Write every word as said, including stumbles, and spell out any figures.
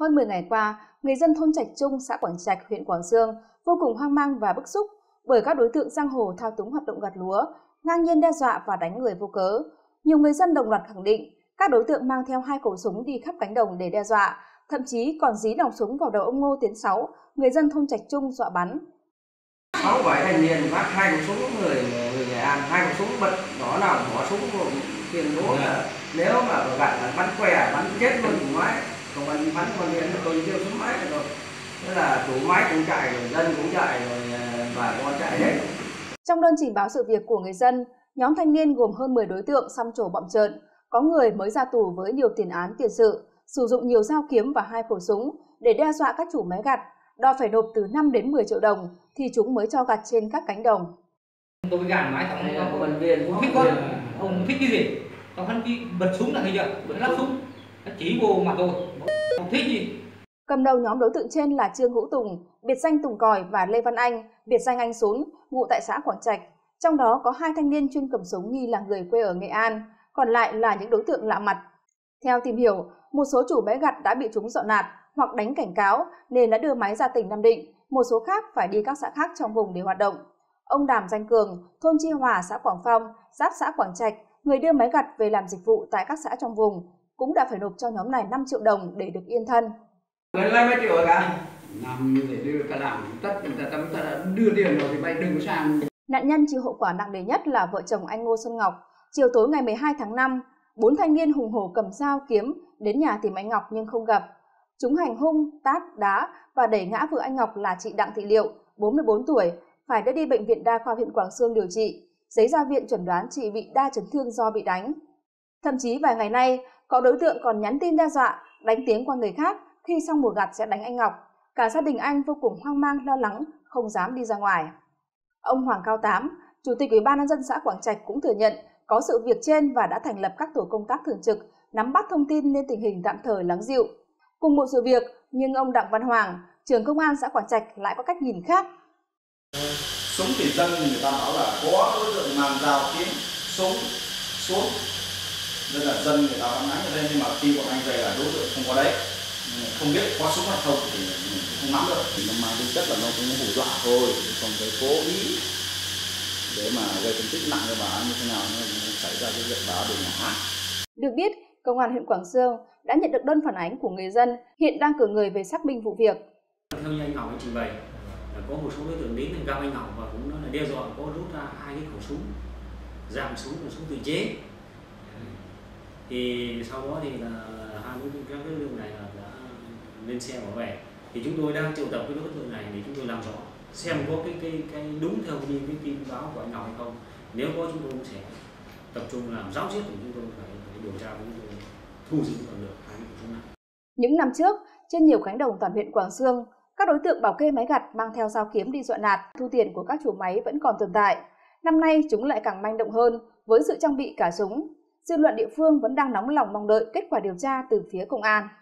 Hơn mười ngày qua, người dân thôn Trạch Trung, xã Quảng Trạch, huyện Quảng Xương vô cùng hoang mang và bức xúc bởi các đối tượng giang hồ thao túng hoạt động gặt lúa, ngang nhiên đe dọa và đánh người vô cớ. Nhiều người dân đồng loạt khẳng định các đối tượng mang theo hai khẩu súng đi khắp cánh đồng để đe dọa, thậm chí còn dí nòng súng vào đầu ông Ngô Tiến Sáu, người dân thôn Trạch Trung dọa bắn. Sáu bảy thanh niên vác hai khẩu súng, người người Nghệ An, hai khẩu súng bật đó nào bỏ súng vào tiền đố là nếu mà gặt là bắn què bắn chết luôn chủ máy, còn bắn bắn con điện tôi tiêu súng máy rồi, thế là chủ máy cũng chạy rồi dân cũng chạy rồi bà con chạy hết. Trong đơn trình báo sự việc của người dân, nhóm thanh niên gồm hơn mười đối tượng xăm trổ bặm trợn, có người mới ra tù với nhiều tiền án tiền sự, sử dụng nhiều dao kiếm và hai khẩu súng để đe dọa các chủ máy gặt, đòi phải nộp từ năm đến mười triệu đồng thì chúng mới cho gặt trên các cánh đồng. Tôi với gà máy tổng bệnh viện thích con, ông thích cái gì? Còn hắn đi bật súng là cái gì? Bật lắp súng, nó chỉ vô mặt tôi, không thích gì. Cầm đầu nhóm đối tượng trên là Trương Hữu Tùng, biệt danh Tùng Còi, và Lê Văn Anh, biệt danh Anh Sún, ngụ tại xã Quảng Trạch. Trong đó có hai thanh niên chuyên cầm súng nghi là người quê ở Nghệ An, còn lại là những đối tượng lạ mặt. Theo tìm hiểu, một số chủ bãi gặt đã bị chúng dọa nạt hoặc đánh cảnh cáo nên đã đưa máy ra tỉnh Nam Định, một số khác phải đi các xã khác trong vùng để hoạt động. Ông Đàm Danh Cường, thôn Chi Hòa, xã Quảng Phong, giáp xã Quảng Trạch, người đưa máy gặt về làm dịch vụ tại các xã trong vùng, cũng đã phải nộp cho nhóm này năm triệu đồng để được yên thân. Người lấy mấy triệu cả? Năm để đưa cả làm tất người ta ta đưa tiền rồi thì bay đừng có sang. Nạn nhân chịu hậu quả nặng nề nhất là vợ chồng anh Ngô Xuân Ngọc. Chiều tối ngày mười hai tháng năm, bốn thanh niên hùng hổ cầm dao kiếm đến nhà tìm anh Ngọc nhưng không gặp. Chúng hành hung, tát, đá và đẩy ngã vợ anh Ngọc là chị Đặng Thị Liệu, bốn mươi bốn tuổi, phải đưa đi bệnh viện đa khoa huyện Quảng Xương điều trị. Giấy ra viện chẩn đoán chị bị đa chấn thương do bị đánh. Thậm chí vài ngày nay, có đối tượng còn nhắn tin đe dọa, đánh tiếng qua người khác khi xong mùa gặt sẽ đánh anh Ngọc. Cả gia đình anh vô cùng hoang mang lo lắng, không dám đi ra ngoài. Ông Hoàng Cao Tám, Chủ tịch Ủy ban nhân dân xã Quảng Trạch cũng thừa nhận có sự việc trên và đã thành lập các tổ công tác thường trực nắm bắt thông tin nên tình hình tạm thời lắng dịu. Cùng một sự việc, nhưng ông Đặng Văn Hoàng, trưởng công an xã Quảng Trạch lại có cách nhìn khác. Súng thì dân người ta bảo là có đối tượng mang dao kiếm súng xuống, nên là dân người ta bắn nắng ở đây, nhưng mà khi bọn anh về là đối tượng không có đấy, không biết có súng hay không thì mình không nắm được. Thì nó mang tính chất là nó cũng hù dọa thôi, còn cái cố ý để mà gây thương tích nặng cho bà như thế nào nó xảy ra cái việc bà bị ngã. Được biết, Công an huyện Quảng Xương đã nhận được đơn phản ánh của người dân, hiện đang cử người về xác minh vụ việc. Theo như anh Ngọc trình bày, là có một số đối tượng đến gặp anh Ngọc và cũng nói là đe dọa có rút ra hai cái khẩu súng, dạng súng là súng tự chế. Thì sau đó thì là hai đối tượng các đối tượng này là đã lên xe bỏ về. Thì chúng tôi đang triệu tập cái đối tượng này để chúng tôi làm rõ xem có cái cái cái đúng theo như cái tin báo của anh Ngọc hay không. Nếu có chúng tôi cũng sẽ tập trung làm giáo diết, của chúng tôi phải, phải điều tra, chúng tôi thu giữ bằng được hai cái khẩu súng này. Những năm trước, trên nhiều cánh đồng toàn huyện Quảng Xương, các đối tượng bảo kê máy gặt mang theo dao kiếm đi dọa nạt, thu tiền của các chủ máy vẫn còn tồn tại. Năm nay chúng lại càng manh động hơn với sự trang bị cả súng. Dư luận địa phương vẫn đang nóng lòng mong đợi kết quả điều tra từ phía công an.